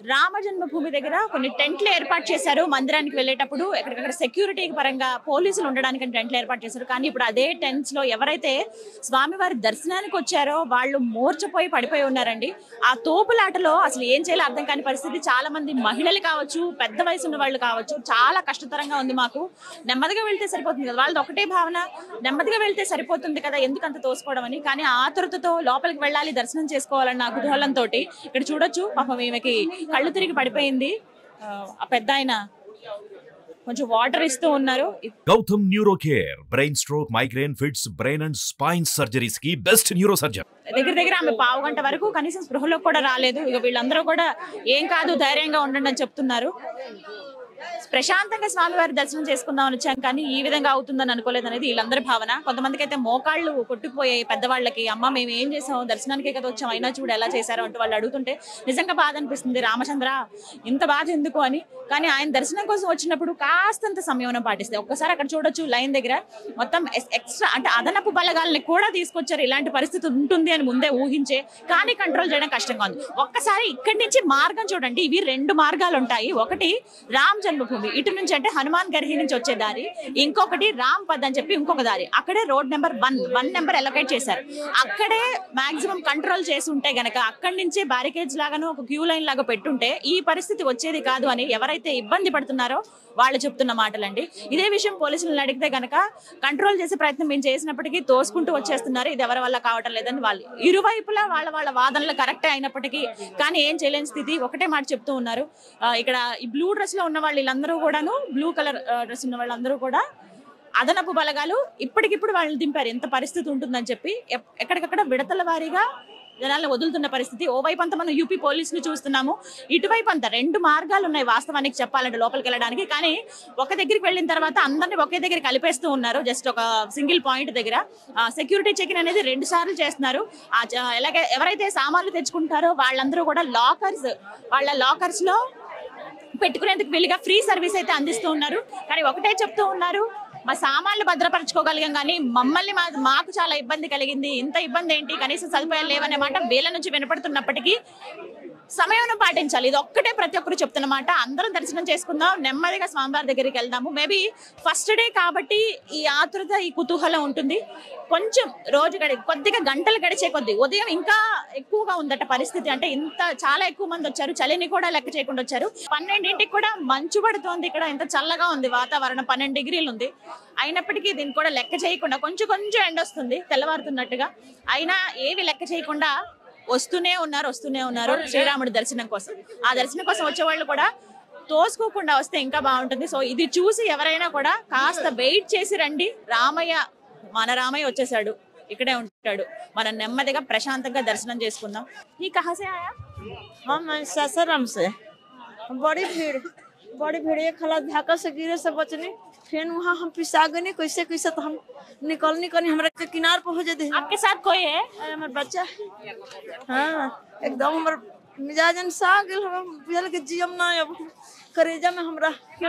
రామ జన్మభూమి దగ్గర కొన్ని టెంట్లు ఏర్పాటు చేశారు. మందిరానికి వెళ్ళేటప్పుడు ఎక్కడికక్కడ సెక్యూరిటీ పరంగా పోలీసులు ఉండడానికి టెంట్లు ఏర్పాటు చేశారు. కానీ ఇప్పుడు అదే టెంట్స్ లో ఎవరైతే స్వామివారి దర్శనానికి వచ్చారో వాళ్ళు మోర్చపోయి పడిపోయి ఉన్నారండి. ఆ తోపులాటలో అసలు ఏం చేయాలో అర్థం కాని పరిస్థితి. చాలా మంది మహిళలు కావచ్చు, పెద్ద వయసు ఉన్న వాళ్ళు కావచ్చు, చాలా కష్టతరంగా ఉంది. మాకు నెమ్మదిగా వెళ్తే సరిపోతుంది కదా, వాళ్ళది ఒకటే భావన, నెమ్మదిగా వెళ్తే సరిపోతుంది కదా, ఎందుకు అంత తోసుకోవడం అని. కానీ ఆతృతతో లోపలికి వెళ్ళాలి, దర్శనం చేసుకోవాలన్న కుతూహలంతో ఇక్కడ చూడొచ్చు. పాపం ఈమెకి కళ్ళు తిరిగి పడిపోయింది. ఆ పెద్ద ఆయన కొంచెం వాటర్ ఇస్తూ ఉన్నారు. Gautam neuro care brain stroke, migraine, fits, brain and spine surgeries కి బెస్ట్ న్యూరో సర్జన్. దగ్గర ఆమె పావు గంట వరకు కనీసం స్పృహలో కూడా రాలేదు. ఇక వీళ్ళందరూ కూడా ఏం కాదు, ధైర్యంగా ఉండండి అని చెప్తున్నారు. ప్రశాంతంగా స్వామివారి దర్శనం చేసుకుందామని వచ్చాం, కానీ ఈ విధంగా అవుతుందని అనుకోలేదు అనేది వీళ్ళందరి భావన. కొంతమందికి అయితే మోకాళ్ళు కొట్టుకుపోయాయి. పెద్దవాళ్ళకి, అమ్మ మేము ఏం చేసాం, దర్శనానికే కదా వచ్చాం, అయినా చూడు ఎలా చేశారు అంటూ వాళ్ళు అడుగుతుంటే నిజంగా బాధ అనిపిస్తుంది. రామచంద్ర ఇంత బాధ ఎందుకు అని. కానీ ఆయన దర్శనం కోసం వచ్చినప్పుడు కాస్తంత సంయమనం పాటిస్తే ఒక్కసారి అక్కడ చూడొచ్చు. లైన్ దగ్గర మొత్తం ఎక్స్ట్రా అంటే అదనపు బలగాల్ని కూడా తీసుకొచ్చారు. ఇలాంటి పరిస్థితి ఉంటుంది అని ముందే ఊహించే, కానీ కంట్రోల్ చేయడం కష్టంగా ఉంది. ఒక్కసారి ఇక్కడి నుంచి మార్గం చూడండి. ఇవి 2 మార్గాలు ఉంటాయి. ఒకటి రామ్ జన్మభూమి, ఇటు నుంచి అంటే హనుమాన్ గర్హి నుంచి వచ్చే దారి, ఇంకొకటి రామ్ పద్ అని చెప్పి ఇంకొక దారి. అక్కడే రోడ్ నెంబర్ 1 నెంబర్ ఎలొకేట్ చేశారు. అక్కడే మాక్సిమం కంట్రోల్ చేసి ఉంటే గనక అక్కడి నుంచి బ్యారికేడ్స్ లాగాను ఒక క్యూ లైన్ లాగా పెట్టుంటే ఈ పరిస్థితి వచ్చేది కాదు అని ఎవరైతే ఇబ్బంది పడుతున్నారో వాళ్ళు చెప్తున్న మాటలండి. ఇదే విషయం పోలీసులను అడిగితే గనక కంట్రోల్ చేసే ప్రయత్నం మేము చేసినప్పటికీ తోసుకుంటూ వచ్చేస్తున్నారు, ఇది ఎవరి వల్ల కావటం లేదని వాళ్ళు ఇరువైపులా వాళ్ళ వాదనలు కరెక్టే అయినప్పటికీ కానీ ఏం చేయలేని స్థితి. ఒకటే మాట చెప్తూ ఉన్నారు. ఇక్కడ ఈ బ్లూ డ్రెస్ లో ఉన్న వాళ్ళు వీళ్ళందరూ కూడాను, బ్లూ కలర్ డ్రెస్ ఉన్న వాళ్ళందరూ కూడా అదనపు బలగాలు ఇప్పటికిప్పుడు వాళ్ళని దింపారు. ఎంత పరిస్థితి ఉంటుందని చెప్పి ఎక్కడికక్కడ విడతల వారీగా జనాలను వదులుతున్న పరిస్థితి. ఓవైపు అంతా మనం యూపీ పోలీసులు చూస్తున్నాము, ఇటువైపు అంతా 2 మార్గాలు ఉన్నాయి వాస్తవానికి చెప్పాలంటే లోపలికి వెళ్ళడానికి. కానీ ఒక దగ్గరికి వెళ్ళిన తర్వాత అందరినీ ఒకే దగ్గర కలిపేస్తూ ఉన్నారు. జస్ట్ ఒక సింగిల్ పాయింట్ దగ్గర సెక్యూరిటీ చెకింగ్ అనేది 2 సార్లు చేస్తున్నారు. ఎలాగే ఎవరైతే సామాన్లు తెచ్చుకుంటారో వాళ్ళందరూ కూడా వాళ్ళ లాకర్స్ లో పెట్టుకునేందుకు వీలుగా ఫ్రీ సర్వీస్ అయితే అందిస్తూ ఉన్నారు. కానీ ఒకటే చెప్తూ ఉన్నారు, మా సామాన్లు భద్రపరచుకోగలిగాం కానీ మమ్మల్ని మాకు చాలా ఇబ్బంది కలిగింది. ఇంత ఇబ్బంది ఏంటి, కనీసం సదుపాయాలు లేవనే మాట వీళ్ళ నుంచి వినపడుతున్నప్పటికీ సమయం పాటించాలి. ఇది ఒక్కటే ప్రతి ఒక్కరు చెప్తున్న మాట. అందరం దర్శనం చేసుకుందాం, నెమ్మదిగా స్వామివారి దగ్గరికి వెళ్దాము. మేబీ ఫస్ట్ డే కాబట్టి ఈ ఆతృత, ఈ కుతూహలం ఉంటుంది. కొంచెం రోజు కొద్దిగా గంటలు గడిచే కొద్ది ఉదయం ఇంకా ఎక్కువగా ఉందట పరిస్థితి. అంటే చాలా ఎక్కువ మంది వచ్చారు, చలిని కూడా లెక్క చేయకుండా వచ్చారు. 12ంటికి కూడా మంచు పడుతోంది. ఇక్కడ ఎంత చల్లగా ఉంది వాతావరణం, 12 డిగ్రీలు ఉంది. అయినప్పటికీ దీన్ని కూడా లెక్క చేయకుండా కొంచెం ఎండ వస్తుంది తెల్లవారుతున్నట్టుగా, అయినా ఏవి లెక్క చేయకుండా వస్తూనే ఉన్నారు శ్రీరాముడి దర్శనం కోసం. ఆ దర్శనం కోసం వచ్చే వాళ్ళు కూడా తోసుకోకుండా వస్తే ఇంకా బాగుంటుంది. సో ఇది చూసి ఎవరైనా కూడా కాస్త వెయిట్ చేసి రండి. మన రామయ్య వచ్చేసాడు, ఇక్కడే ఉంటాడు. మనం నెమ్మదిగా ప్రశాంతంగా దర్శనం చేసుకుందాం. ఈ కహాసే ఆయా? सासाराम से बड़ी भीड़ एक हला धाका से गिरे से बचनी, फिर वहाँ हम पिसा गए कैसे तो हम निकलनी हमरा के किनार पर हो जाते। आपके साथ कोई है? हमार बच्चा, हाँ एकदम हमार मिजाजन सा गेल, हम बुझल के जियम ना अब करेजा में हमरा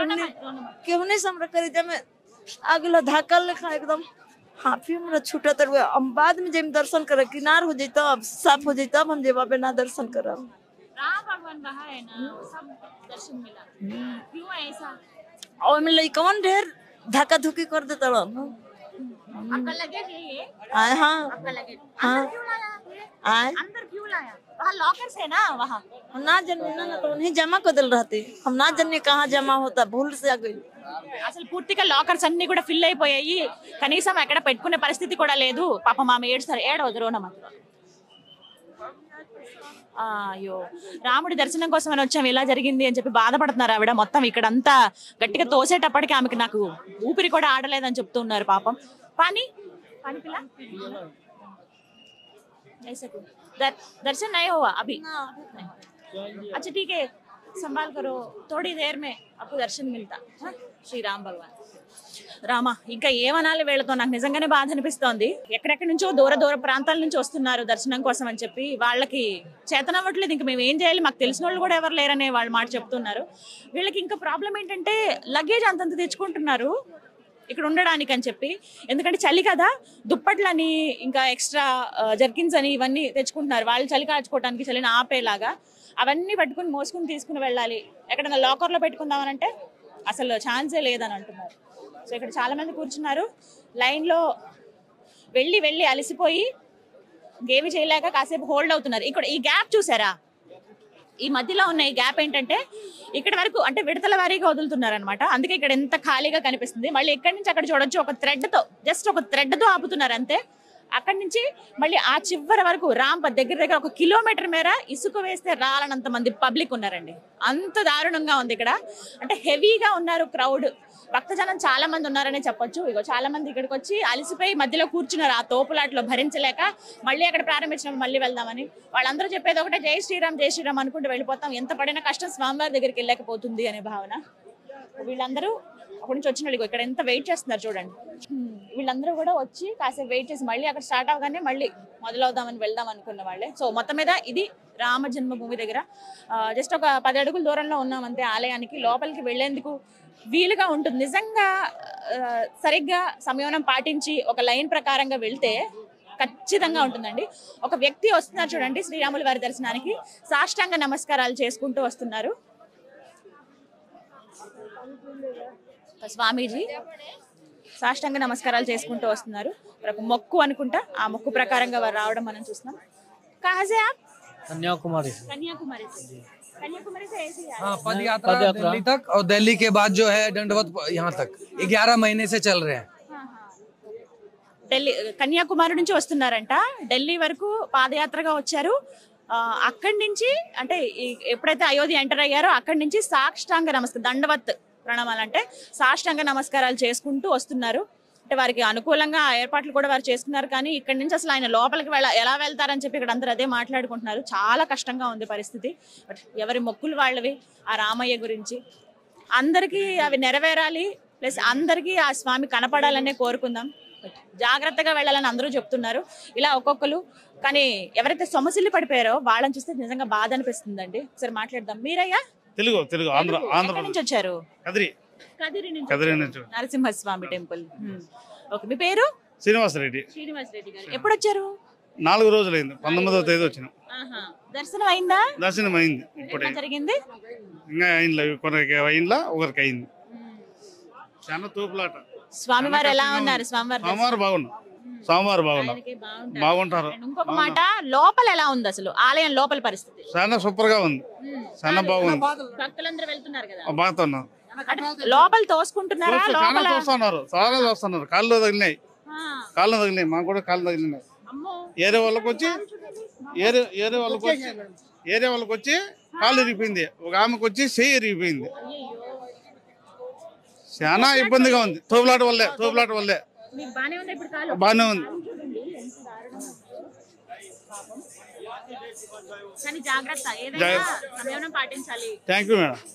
केहने से हमरा करेजा में आ गेल धाका लेखा एकदम। हाँ फिर हमरा छूटा तर हम बाद में जब दर्शन करे किनार हो जाई तब साफ हो जाई तब हम जेबा पे ना दर्शन करब। राम भगवान कहा है ना, सब दर्शन मिला, क्यों ऐसा? और में लइकवन ढेर धक्का धुकी कर देता रह। आपका लगेज है ये? आए हाँ आपका लगेज हाँ अंदर क्यों लाया? आए अंदर क्यों लाया? वहाँ लॉकर्स है ना, वहाँ हम ना जन्ने ना तो उन्हें जमा कर दिल रहते, हम ना जन्ने कहाँ जमा होता, भूल से आ गई। అసలు పూర్తిగా లాకర్స్ అన్ని కూడా ఫిల్ అయిపోయాయి. కనీసం ఎక్కడ పెట్టుకునే పరిస్థితి కూడా లేదు. పాపం ఆమె ఏడవదు రోనమ్మ. అయ్యో, రాముడి దర్శనం కోసం అని వచ్చాము, ఇలా జరిగింది అని చెప్పి బాధపడుతున్నారు ఆవిడ. మొత్తం ఇక్కడంతా గట్టిగా తోసేటప్పటికి ఆమెకి నాకు ఊపిరి కూడా ఆడలేదని చెప్తూ ఉన్నారు పాపం. పానీ పిల్ల दर्शन नहीं हुआ अभी? अच्छा ठीक है, संभाल करो, थोड़ी देर में आपको दर्शन मिलता. శ్రీ రామ్ భగవాన్. రామ ఇంకా ఏమనాలి వీళ్ళతో, నాకు నిజంగానే బాధ అనిపిస్తోంది. ఎక్కడెక్కడి నుంచో దూర ప్రాంతాల నుంచి వస్తున్నారు దర్శనం కోసం అని చెప్పి, వాళ్ళకి చేతనవ్వట్లేదు. ఇంకా మేము ఏం చేయాలి, మాకు తెలిసిన వాళ్ళు కూడా ఎవరు లేరనే వాళ్ళు మాట చెప్తున్నారు. వీళ్ళకి ఇంకా ప్రాబ్లం ఏంటంటే లగేజ్ అంతంత తెచ్చుకుంటున్నారు ఇక్కడ ఉండడానికి అని చెప్పి. ఎందుకంటే చలి కదా, దుప్పట్లని ఇంకా ఎక్స్ట్రా జర్కిన్స్ అని ఇవన్నీ తెచ్చుకుంటున్నారు వాళ్ళు చలి కాచుకోవడానికి, చలిని ఆపేలాగా. అవన్నీ పట్టుకుని మోసుకుని తీసుకుని వెళ్ళాలి. ఎక్కడైనా లాకర్లో పెట్టుకుందామనంటే అసలు ఛాన్సే లేదని అంటున్నారు. సో ఇక్కడ చాలా మంది కూర్చున్నారు లైన్లో. వెళ్ళి అలసిపోయి ఇంకేమి చేయలేక కాసేపు హోల్డ్ అవుతున్నారు. ఇక్కడ ఈ గ్యాప్ చూసారా, ఈ మధ్యలో ఉన్న ఈ గ్యాప్ ఏంటంటే ఇక్కడ వరకు అంటే విడతల వారీగా వదులుతున్నారు అనమాట. అందుకే ఇక్కడ ఎంత ఖాళీగా కనిపిస్తుంది. మళ్ళీ ఎక్కడి నుంచి అక్కడ చూడొచ్చు, ఒక థ్రెడ్తో జస్ట్ ఒక థ్రెడ్తో ఆపుతున్నారు అంతే. అక్కడి నుంచి మళ్ళీ ఆ చివరి వరకు రాంప దగ్గర 1 కిలోమీటర్ మేర ఇసుక వేస్తే రాలనంత మంది పబ్లిక్ ఉన్నారండి. అంత దారుణంగా ఉంది ఇక్కడ. అంటే హెవీగా ఉన్నారు క్రౌడ్, భక్తజనం చాలా మంది ఉన్నారనే చెప్పొచ్చు. ఇగో చాలా మంది ఇక్కడికి వచ్చి అలసిపోయి మధ్యలో కూర్చున్నారు ఆ తోపులాట్లో భరించలేక. మళ్ళీ అక్కడ ప్రారంభించినప్పుడు మళ్ళీ వెళ్దామని వాళ్ళందరూ చెప్పేది ఒకటే, జై శ్రీరామ్ అనుకుంటూ వెళ్ళిపోతాం. ఎంత పడిన కష్టం స్వామివారి దగ్గరికి వెళ్ళకపోతుంది అనే భావన. వీళ్ళందరూ అక్కడి నుంచి వచ్చిన వాళ్ళు ఇక్కడ ఎంత వెయిట్ చేస్తున్నారు చూడండి. వీళ్ళందరూ కూడా వచ్చి కాసేపు వెయిట్ చేసి మళ్ళీ అక్కడ స్టార్ట్ అవగానే మళ్ళీ మొదలవుదామని వెళ్దాం అనుకున్న వాళ్ళే. సో మొత్తం మీద ఇది రామ జన్మభూమి దగ్గర జస్ట్ ఒక 10 అడుగుల దూరంలో ఉన్నామంతే ఆలయానికి. లోపలికి వెళ్లేందుకు వీలుగా ఉంటుంది. నిజంగా సరిగ్గా సంయమనం పాటించి ఒక లైన్ ప్రకారంగా వెళ్తే ఖచ్చితంగా ఉంటుందండి. ఒక వ్యక్తి వస్తున్నారు చూడండి శ్రీరాముల వారి దర్శనానికి, సాష్టాంగ నమస్కారాలు చేసుకుంటూ వస్తున్నారు. స్వామీజీ సాష్టాంగ నమస్కారాలు చేసుకుంటూ వస్తున్నారు. ఒక మొక్కు అనుకుంటా, ఆ మొక్కు ప్రకారంగా వారు రావడం మనం చూస్తున్నాం. కహాసే ఆప్? कन्याकुमारी कन्याकुमारी से ऐसे ही आए? हाँ, पद यात्रा दिल्ली तक, और दिल्ली के बाद जो है दंडवत यहाँ तक 11 महीने से चल रहे हैं. ఢిల్లీ కన్యాకుమారి నుంచి వస్తున్నారంట. ఢిల్లీ వరకు పాదయాత్రగా వచ్చారు. అక్కడి నుంచి అంటే ఎప్పుడైతే అయోధ్య ఎంటర్ అయ్యారో అక్కడి నుంచి సాష్టాంగ నమస్కారం, దండవత్ ప్రణామాలు అంటే సాష్టాంగ నమస్కారాలు చేసుకుంటూ వస్తున్నారు. అంటే వారికి అనుకూలంగా ఆ ఏర్పాట్లు కూడా వారు చేసుకున్నారు. కానీ ఇక్కడి నుంచి అసలు ఆయన లోపలికి ఎలా వెళ్తారని చెప్పి ఇక్కడ అందరూ అదే మాట్లాడుకుంటున్నారు. చాలా కష్టంగా ఉంది పరిస్థితి. బట్ ఎవరి మొక్కులు వాళ్ళవి ఆ రామయ్య గురించి. అందరికీ అవి నెరవేరాలి, ప్లస్ అందరికీ ఆ స్వామి కనపడాలనే కోరుకుందాం. జాగ్రత్తగా వెళ్ళాలని అందరూ చెప్తున్నారు. ఇలా ఒక్కొక్కరు. కానీ ఎవరైతే సొమసిల్లి పడిపోయారో వాళ్ళని చూస్తే నిజంగా బాధ అనిపిస్తుందండి. ఒకసారి మాట్లాడదాం. మీరయ్యా? తెలుగు ఆంధ్ర నుంచి వచ్చారు? కదిరి నుంచి. నరసింహస్వామి టెంపుల్. ఓకే, మీ పేరు? శ్రీనివాస్ రెడ్డి గారు. ఎప్పుడు వచ్చారు? 4 రోజులైంది. 19వ తేదీ వచ్చినాం. దర్శనం అయిందా? దర్శనం అయింది. ఇప్పుడే జరిగింది. ఇంకా కొందరికి అయిందా, ఒకరికి అయింది. చాలా తోపులాట. స్వామివారు ఎలా ఉన్నారు? స్వామివారు బాగుంటారు. ఇంకొక మాట, లోపల ఎలా ఉంది అసలు ఆలయం లోపల పరిస్థితి? చాలా సూపర్ గా ఉంది, చాలా బాగుంది. భక్తులందరూ వెళ్తున్నారు కదా, బాగుతున్నారు. లోపల తోసుకుంటున్నారా? చాలా చూస్తున్నారు. కాళ్ళు తగిలినాయి, మాకు కూడా కాళ్ళు తగిలినాయి. ఏరే వాళ్ళకి వచ్చి కాళ్ళు ఇరిగిపోయింది. ఒక ఆమెకు వచ్చి చెయ్యి ఇరిగిపోయింది. చాలా ఇబ్బందిగా ఉంది. తోపులాట వల్లే బాగానే ఉంది. Thank you madam.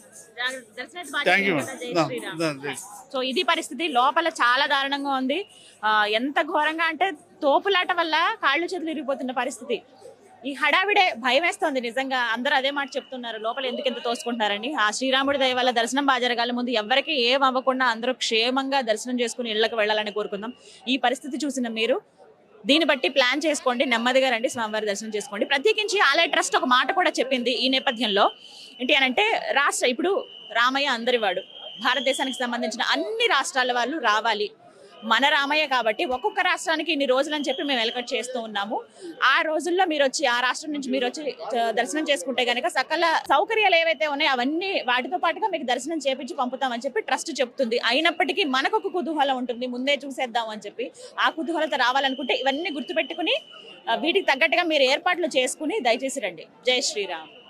సో ఇది పరిస్థితి. లోపల చాలా దారుణంగా ఉంది. ఎంత ఘోరంగా అంటే తోపులాట వల్ల కాళ్ళు చేతులు ఇరిగిపోతున్న పరిస్థితి. ఈ హడావిడే భయం వేస్తోంది నిజంగా. అందరూ అదే మాట చెప్తున్నారు, లోపల ఎందుకు ఎంత తోసుకుంటారని. ఆ శ్రీరాముడి దయ వల్ల దర్శనం బాగా జరగాల. ముందు ఎవరికి ఏం అవ్వకుండా అందరూ క్షేమంగా దర్శనం చేసుకుని ఇళ్లకు వెళ్ళాలని కోరుకుందాం. ఈ పరిస్థితి చూసిన మీరు దీన్ని బట్టి ప్లాన్ చేసుకోండి, నెమ్మదిగా రండి, స్వామివారి దర్శనం చేసుకోండి. ప్రత్యేకించి ఆలయ ట్రస్ట్ ఒక మాట కూడా చెప్పింది ఈ నేపథ్యంలో. ఏంటి అని అంటే, ఇప్పుడు రామయ్య అందరివాడు, భారతదేశానికి సంబంధించిన అన్ని రాష్ట్రాల వాళ్ళు రావాలి. మన రామయ్య కాబట్టి ఒక్కొక్క రాష్ట్రానికి ఇన్ని రోజులు అని చెప్పి మేము వెల్కట్ చేస్తూ ఉన్నాము. ఆ రోజుల్లో మీరు వచ్చి, ఆ రాష్ట్రం నుంచి మీరు వచ్చి దర్శనం చేసుకుంటే కనుక సకల సౌకర్యాలు ఏవైతే ఉన్నాయో అవన్నీ వాటితో పాటుగా మీకు దర్శనం చేపించి పంపుతామని చెప్పి ట్రస్ట్ చెప్తుంది. అయినప్పటికీ మనకు ఒక కుతూహలం ఉంటుంది, ముందే చూసేద్దాం అని చెప్పి. ఆ కుతూహలత రావాలనుకుంటే ఇవన్నీ గుర్తుపెట్టుకుని వీటికి తగ్గట్టుగా మీరు ఏర్పాట్లు చేసుకుని దయచేసి రండి. జై శ్రీరామ్.